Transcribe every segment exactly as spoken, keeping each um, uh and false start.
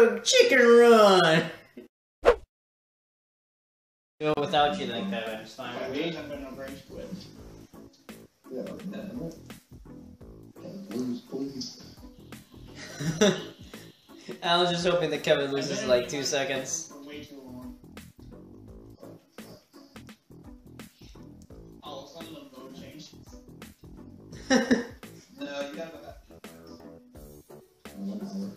a chicken run. Do it without you then, Kevin. It's fine with me. I'm gonna rage quit. Yeah, no. Lose, please. I was just hoping that Kevin loses like two seconds. For way too long. All of a sudden the mode changes. No, you gotta go back. One hour.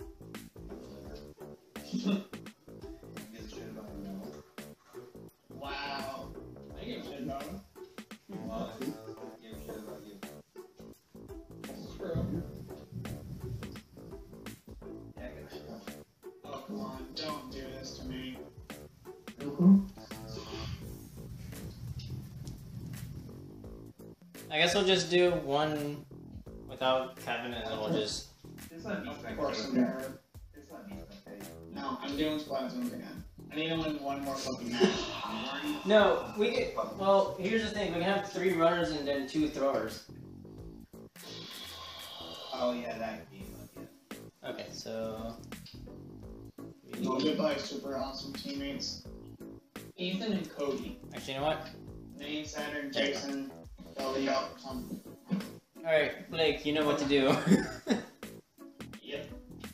Wow. I give a shit about him. Well, I give a shit about you. That's true. Yeah, I give a shit about you. Oh, come on. Don't do this to me. Mm-hmm. I guess we'll just do one without Kevin and then we'll just... It's not me. Of course I'm there. It's not me. Okay. No, I'm doing Splatoons again. I need to win one more fucking match. No, we get... Well, here's the thing. We can have three runners and then two throwers. Oh yeah, that game. Yeah. Okay, so... We'll get by super awesome teammates. Ethan and Cody. Actually, you know what? Nate, Saturn, Jason, Belly up or something. Alright, Blake, you know what to do. Yep.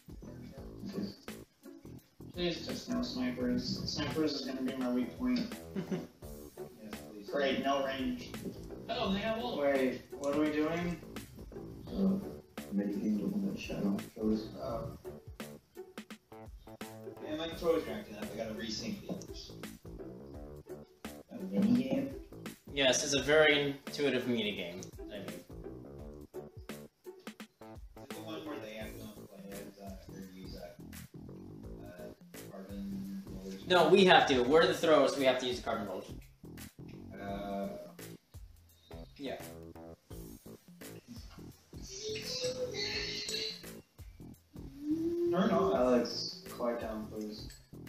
Please just no snipers. Snipers is gonna be my weak point. Yes, please. Great, no range. Oh, they have all. Wait, what are we doing? Uh, many games on that shadow shows. Uh, yeah, my controller's acting up. I gotta resync these. A mini game. Yes, it's a very intuitive minigame. I mean, The one where they act on play as uh, or use uh, uh, carbon rollers. no, we have to. We're the throwers, so we have to use the carbon rollers. Uh, Yeah. Turn off. Alex, quiet down, please.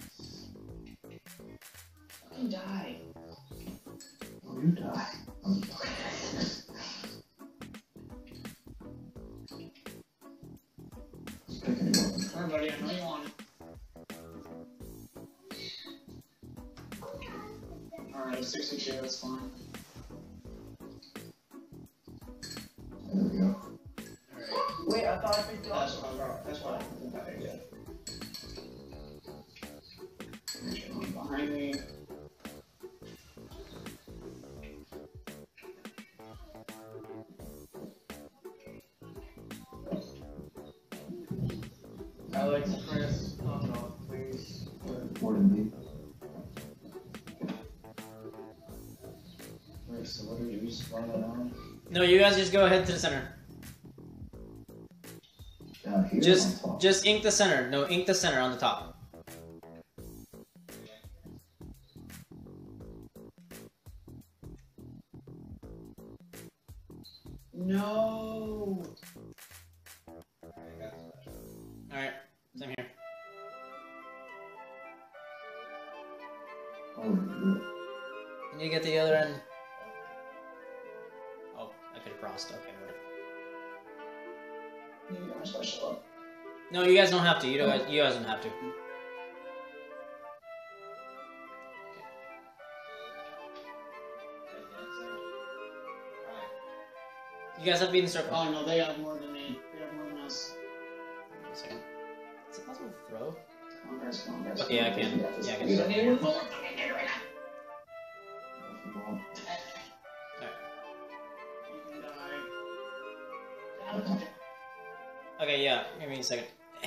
Fucking die. Oh, you die. I'm sorry. Just pick any one. Alright, buddy, I know you want it. Alright, sixty-two, that's fine. There we go. Wait, I thought I picked up. That's what I thought. That's what I thought. Yeah. Behind me. Alex, Chris, knock it off, please. More than me. Wait, so what do we do? We just run it on? No, you guys just go ahead to the center. Down here Just, on top. just ink the center. No, ink the center on the top. No. Alright, same here. Oh, you Can you get the other end? Oh, I could have crossed. Okay, whatever. You got my special up. No, you guys don't have to. You don't. You guys don't have to. You guys have to be in the circle. Oh no, they have more than me. They have more than us. Wait a second. Is it possible to throw? Come on, guys, come on, guys. Okay, yeah, I can. Yeah, I can. You Start. don't need one more fucking hit right now. Alright. You can die. Okay, yeah. Give me a second.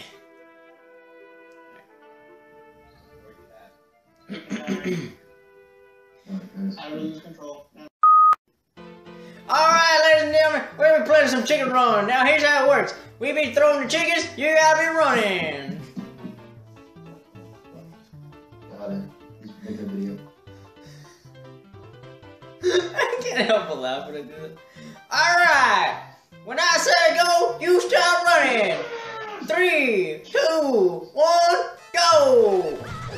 You can die. Alright, guys. I lose control. No. Alright, ladies and gentlemen, we've been playing some chicken run. Now here's how it works. We be throwing the chickens, you gotta be running. Got it. He's making a video. I can't help but laugh when I do it. Alright, when I say go, you start running. Three, two, one, go.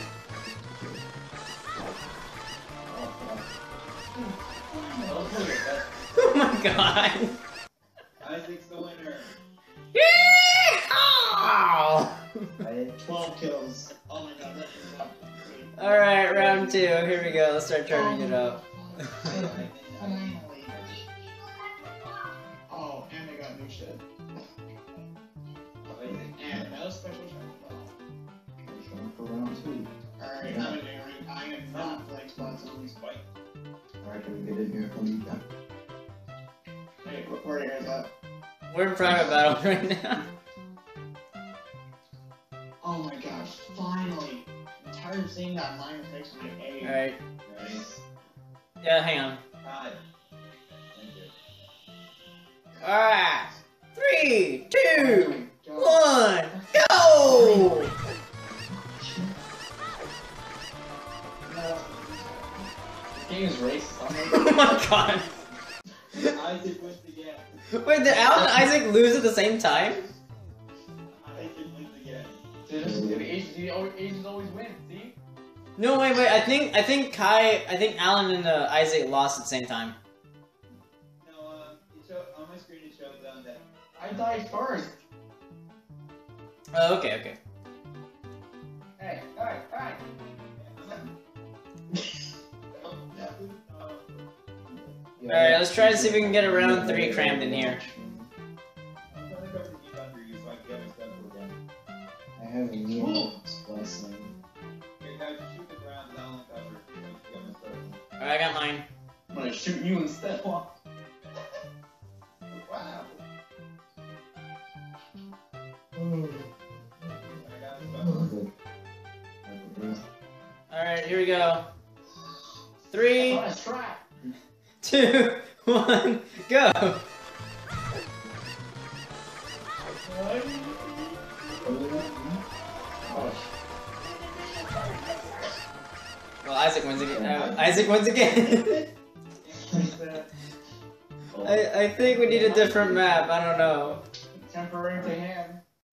Oh my god. Isaac's the winner. Yeehaw! I had twelve too. Here we go. Let's start charging it up. Finally. Oh, and they got new shit. And no special charge. For round two. Alright, I'm in there. I am not playing spots on this fight. Alright, can we get in here from you then? Hey, where are you guys at? We're in private battle right now. Oh my gosh, finally! I'm tired of seeing that minor fix me A. Alright. Nice. Yeah, hang on. God. Thank you. Alright. Three, two, Oh one, go! no. This game is racist. I'm Oh my god. Isaac wins again. Wait, did Alan and Isaac lose at the same time? Isaac wins again. See, this is, Asians, always, Asians always win, see? No, wait, wait. I think I think Kai, I think Alan and uh, Isaac lost at the same time. No, um, it showed, on my screen it showed down that. I died first. Oh, okay, okay. Hey, alright, alright. Alright, let's try to see if we can get a round three crammed in here. I'm trying to cover the game under you so I can get my stuff again. I have a new splice line. Okay, guys, shoot the ground down and cover. So I can get my stuff. Alright, I got mine. I'm gonna shoot you instead. Wow. I got stuff. Alright, here we go. Three, On a trap. two, one, go! Well, Isaac wins again. Uh, Isaac wins again. I, I think we need a different map. I don't know. Temporary to him.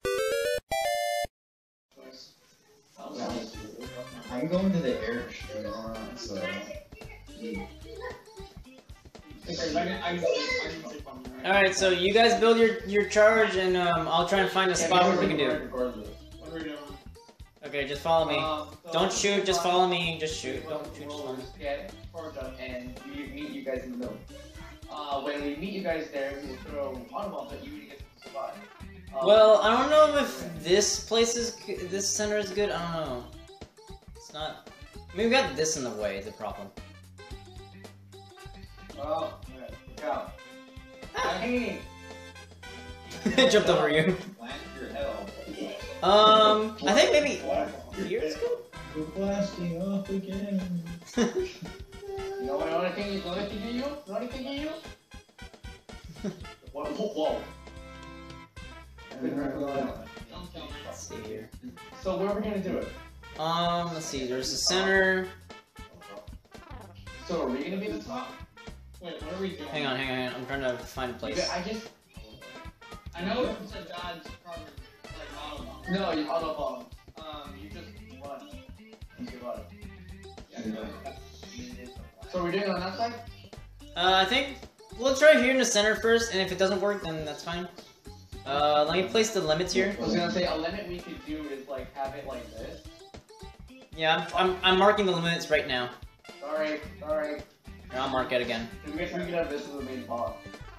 I'm going to the airstrip, so. Alright, so you guys build your, your charge, and um, I'll try and find a spot where we can do it. What are we doing? Okay, just follow me. Um, so Don't shoot, just follow me. Just shoot. Don't shoot, just follow We'll me. get Forge up and we meet you guys in the middle. Uh, when we meet you guys there, we will throw autobombs at you to get to survive. Um, Well, I don't know if this place is, g- this center is good. I don't know. It's not. I mean, we got this in the way. The problem. Well, alright, go. Hey! I jumped over you. Plant your head off. Um, I think maybe here is good. We're blasting off again. You know what I think is another thing you? You know what I think you? Whoa, whoa, whoa. Let's see here. So where are we gonna do it? Um, let's see. There's the center. So are we gonna be the top? Wait, what are we doing? Hang on, hang on. hang on. I'm trying to find a place. I just I know it's a dodge probably like auto bomb. no, you autobomb. Um, you just run and survive. So we're doing it on that side? Uh, I think we'll try here in the center first, and if it doesn't work, then that's fine. Uh, let me place the limits here. I was gonna say a limit we could do is like have it like this. Yeah, I'm, I'm, I'm marking the limits right now. Sorry, sorry. Here, I'll mark it again. We guess we could have this as the main boss.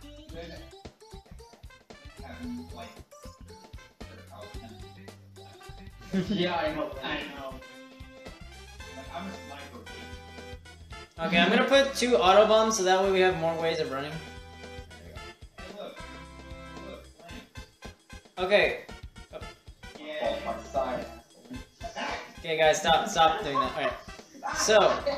Having, like, your house and- Yeah, I know. I know. Like, I'm a sniper. Okay, I'm gonna put two auto bombs so that way we have more ways of running. Hey, look. Look, plant. Okay, Fall apart side. okay, guys, stop, stop doing that. All right. So,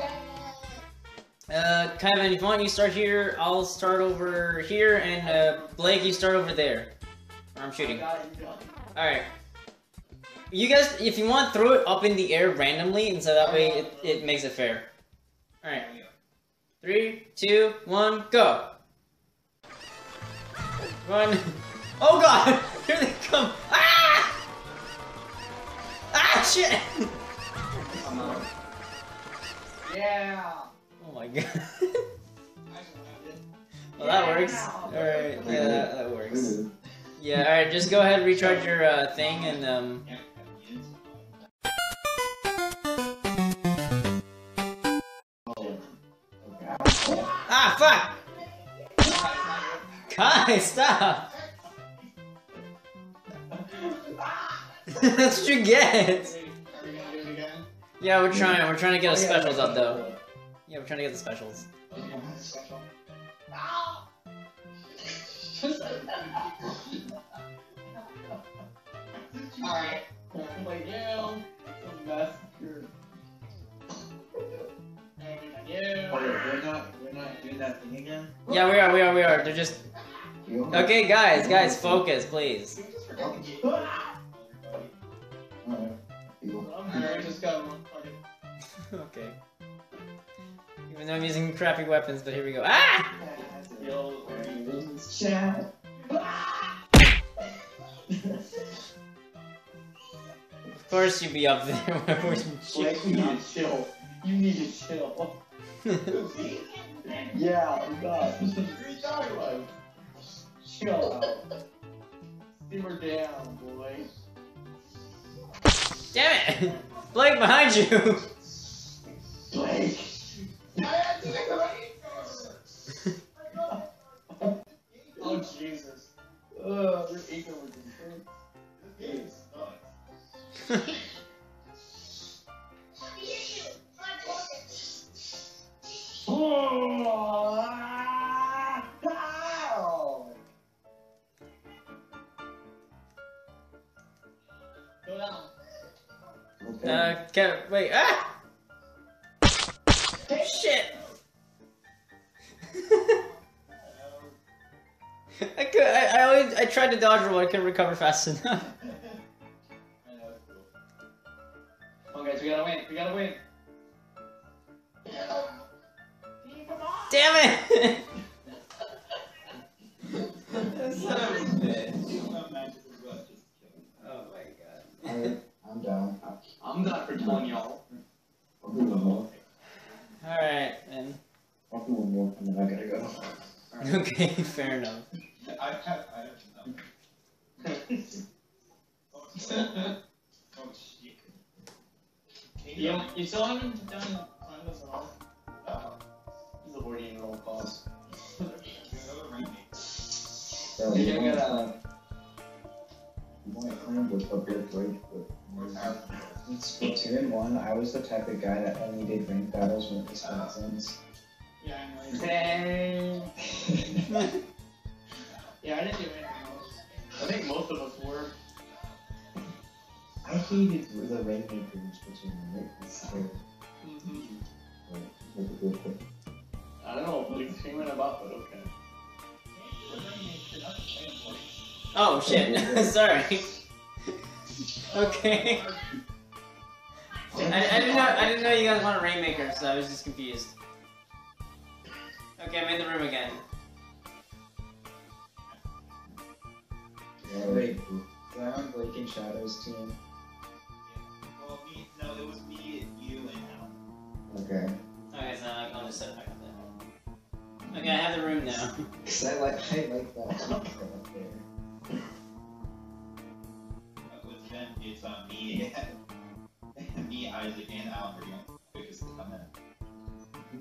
uh, Kevin, if you want, you start here. I'll start over here, and uh, Blake, you start over there. Where I'm shooting. All right. You guys, if you want, throw it up in the air randomly, and so that way it, it makes it fair. All right. Three, two, one, go. Run. Oh God! Here they come! Ah! Ah! Shit! Yeah. Oh my God. Well, that works. All right. Yeah, that, that works. Yeah. All right. Just go ahead, recharge your uh, thing, and um. Kai, stop! That's what you get! Are we gonna do it again? Yeah, we're trying, we're trying to get the Oh, yeah, specials yeah, up though. yeah. Yeah, we're trying to get the specials. Okay, special. Alright. Like, yeah, it's a massacre. And Oh, you. we're not, we're not doing that thing again? Yeah, we are, we are, we are. They're just... You- Okay, guys, guys, focus, please. Alright, you- Alright, just go. Okay. Okay. Even though I'm using crappy weapons, but here we go. Ah! Yo, Chat. Of course you'd be up there when we're Blake, you need to chill. You need to chill. Yeah, oh God. What are you talking about? Chill out. Simmer down, boy. Damn it! Blake, behind you! Blake. Oh Jesus. Ugh, we're eating with this game. Go down. Okay. Uh, can, wait, ah! Shit! I could, I, I always, I tried to dodge roll, I couldn't recover fast enough. Come on, guys, we gotta win. We gotta win. Damn it! Oh my god. Alright, I'm down. I'm not for telling y'all. I'll do one more. Alright, then. I'll do one more, and then I gotta go. Okay, fair enough. I have, I have to know. Oh shit. You, you still haven't done Climb Us at all? Uh, he's avoiding roll calls. So, Yeah, you I want gotta- to you want to climb with a bit right, but in Splatoon one, I was the type of guy that only did ranked battles when it was thousands. Yeah, I know. Dang. Yeah, I didn't do anything else. I think most of us were. I hated the rainmaker in Splatoon one, right? It's terrible. Mm-hmm. Like, with a good quick. I don't know what he's screaming about, but okay. Oh shit, sorry. Okay. I, I didn't know I didn't know you guys wanted Rainmaker, so I was just confused. Okay, I'm in the room again. Yeah, wait, am I on Blake and Shadow's team? Well, me, no, it was me, you, and Al. Okay. Okay, so I'll just set it back up there. Okay, I have the room now. Cause I like, I like that team up there. Uh, With them, it's on me, me, Isaac, and Al are the quickest to come in.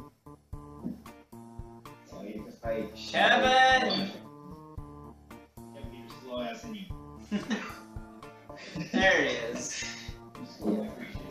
So you can fight Kevin! Yeah, but you're slow ass and you. There it is. Yeah. Okay,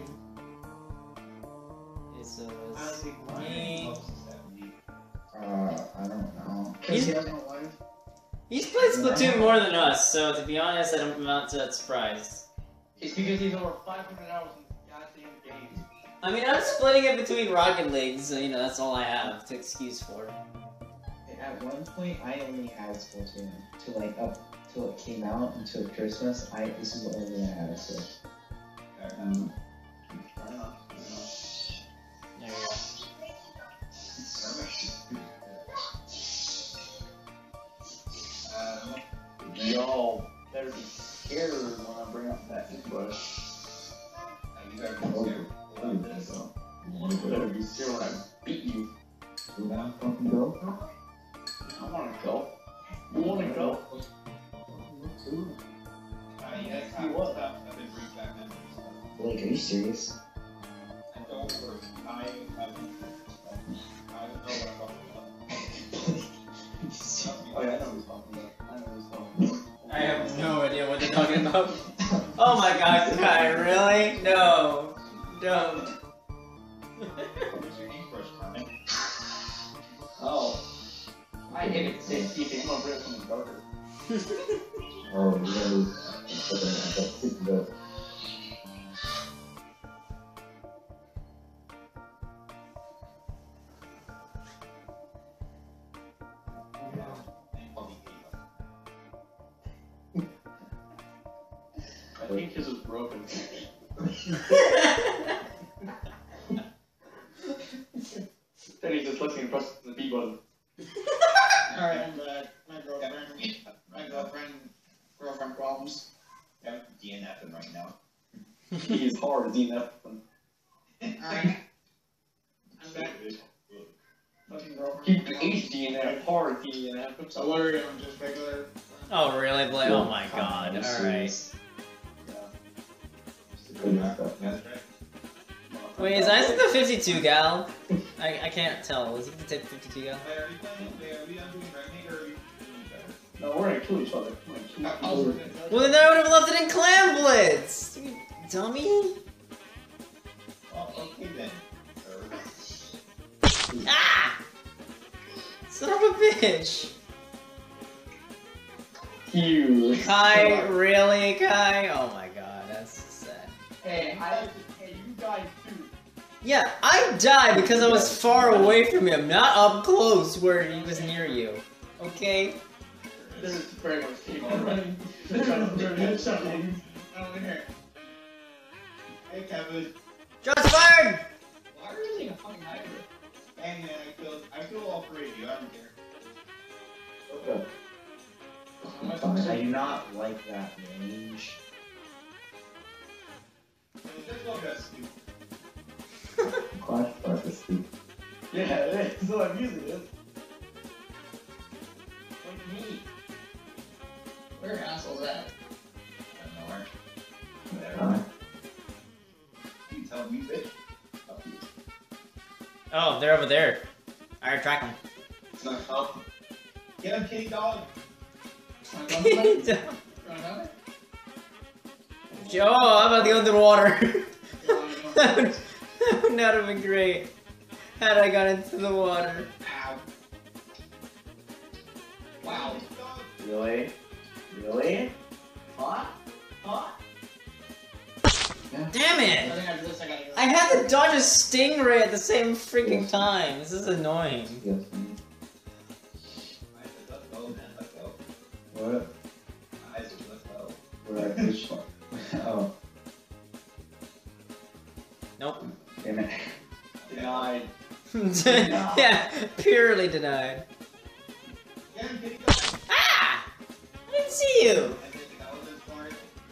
so it's me. Uh, I don't know. Because he has no life. He's played Splatoon more than us, so to be honest, I'm not that surprised. It's because he's over five hundred hours in goddamn games. I mean, I'm splitting it between Rocket League, so you know, that's all I have to excuse for. At one point, I only had Splatoon to like up till it came out until Christmas. I this is the only one I had. So um, Fair enough. There you go. Um, Y'all better be scared when I bring up that toothbrush. you guys are scared. I love this. You better be scared when I beat you. you wanna fucking go? I wanna go. You wanna go? Uh, you guys have You what? stuff that been bring back memories. Blake, are you serious? And don't worry, I, I, I don't know what I'm talking about. Oh yeah, I know who's talking. up. Oh my god, Kai, really? No. Don't. What's your name first, Carmen? Oh. I hate it. Say Steve, I'm gonna bring something darker. Oh, you gotta lose. I got six bills. I think his is broken. Then he's just listening to press the B button. Alright, I'm back. My girlfriend. My girlfriend. Girlfriend problems. I'm D N F him right now. He is hard, D N F. Alright. I'm back. Fucking girlfriend. Keep H D N F, hard D N F. So what are we doing? Just regular? Oh, really, Blake? Oh my god, alright. That's right. Wait, is Isaac the fifty-two gal? I, I can't tell. Is he the fifty-two gal? Wait, are we playing? Wait, are we not doing Dragon or are we doing better? No, we're gonna kill each other. We're gonna kill each I was other. gonna Well, then I would have left it in Clan Blitz! You dummy! Well, okay then. Ah! Son of a bitch! You. Kai, really, Kai? Oh my god, that's sad. Hey, I, hey, you guys too. Yeah, I died because I was far away from him, not up close where he was near you. Okay? There's very much people Oh, running. They're trying to do it. Something. I don't hear. Hey Kevin. Shots fired! Why are you using a fucking hybrid? Hey man, I killed I killed all three of you, I don't care. Okay. I do not like that range. Let's go guys, stupid. Clash Park is stupid. Yeah, it is. So I'm using it. Like me. Where are assholes at? I don't know where. There. Uh, You tell me, bitch. Up you. Oh, they're over there. Alright, track them. It's not help. Get him, kitty dog. Wanna go somebody? You wanna go? Oh, how about the underwater? You wanna go? that, would, that would not have been great had I got into the water. Ow. Wow. Really? Really? Huh? Huh? Damn I it! think after this I gotta go. I had to dodge a stingray at the same freaking time. This is annoying. yes. Isaac, let's go, man. Let's go. What? Isaac, let's go. Where I which one? Oh, Nope. damn it. Denied. yeah, purely denied. Get him, kitty dog. Ah! I didn't see you! I did think I was smart.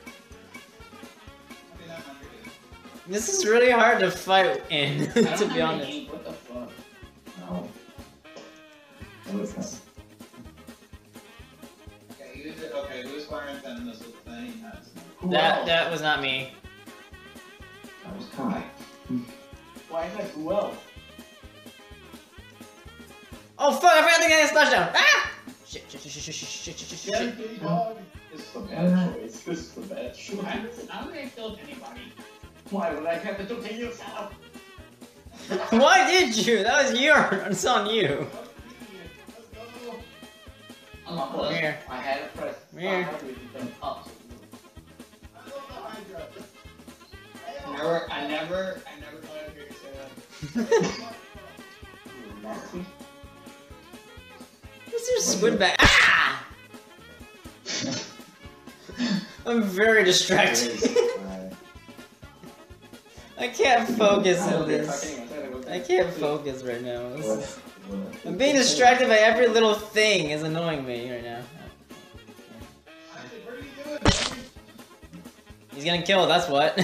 Okay, now I'm good. This is really hard to fight in, I don't to have be any honest. ink, What the fuck? No. What is that? Okay, use it. Okay, who's firing ten missiles? Thing has. Who That else? that was not me. That was Kai. Why is that who else? Oh fuck! I forgot the guy splashdown. Ah! Shit! Shit! Shit! Shit! Shit! Shit! Shit! Shit! Get him, Shit! kitty dog. This is a bad choice. This is a bad choice. I haven't, I haven't really killed anybody. Why would I have to do you yourself? Why did you? That was your. It's on you. Let's go. I'm not Come close. here. I had to press Come here. five with them up. I love the Hydra. Never, I never, I never thought I'd hear you say that. Nasty. What's your squid bag? Ah! I'm very distracted. Kai. I can't focus I on don't think I this. can even say that. I can't focus right now. This What? is- What? I'm being distracted by every little thing. Is annoying me right now. Isaac, what are you doing, man? He's getting killed. That's what.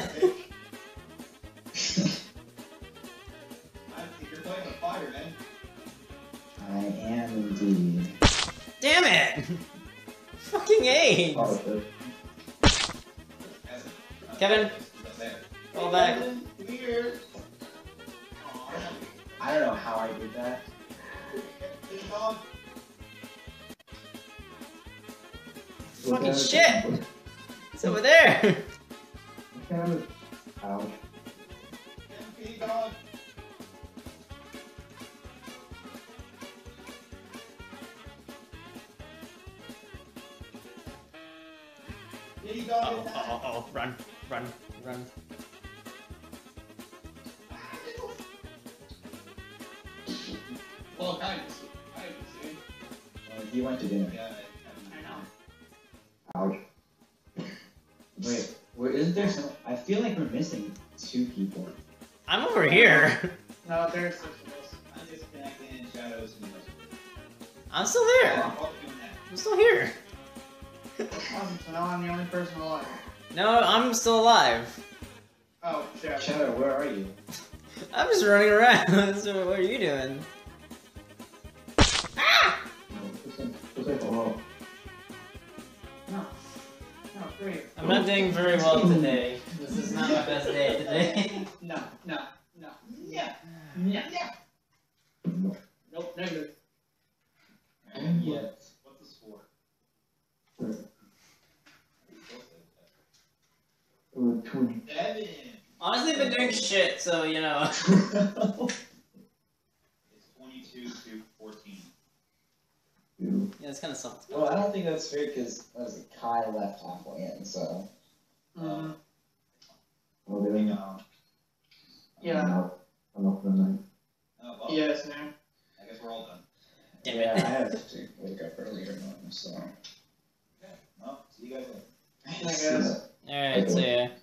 Isaac, you're playing with fire, man. I am indeed. Damn it! Fucking AIDS. Positive. Isaac, uh, Kevin. he's up there. Fall back. Come here. I don't know how I did that. Kitty dog. Fucking shit! It's over there! Kind of. Ouch. M P dog. Kitty Oh, dog. oh, oh, oh, run, run, run. Well, kind of. Kind of, see? Uh, he went to dinner. Yeah, I know. Ouch. Wait, where, isn't there some? I feel like we're missing two people. I'm over here. No, there's six of us. I'm disconnecting in shadows and I'm still there. I'm doing that. I'm still here. Awesome, so now I'm the only person alive. No, I'm still alive. Oh, shit. Shadow, where are you? I'm just running around. So what are you doing? Ah! No, looks like, looks like oh. No. No, great. I'm not doing very well today. This is not my best day today. No, no, no. Yeah. Yeah. Yeah. Nope, negative. And yet. What's the score? Ooh, twenty. Seven. Honestly, I've been doing shit, so you know. It's twenty-two to fourteen. Ooh. Yeah, it's kind of something. Well, I don't think that's fair because that was like Kai left halfway in, so. Mm, Well, they don't Um, yeah. I'm out. I'm out for the night. oh, well, Yes, man. I guess we're all done. Damn Yeah, it. I have to wake up earlier tomorrow, so. Okay. Well, see you guys later. I guess. Alright, so yeah.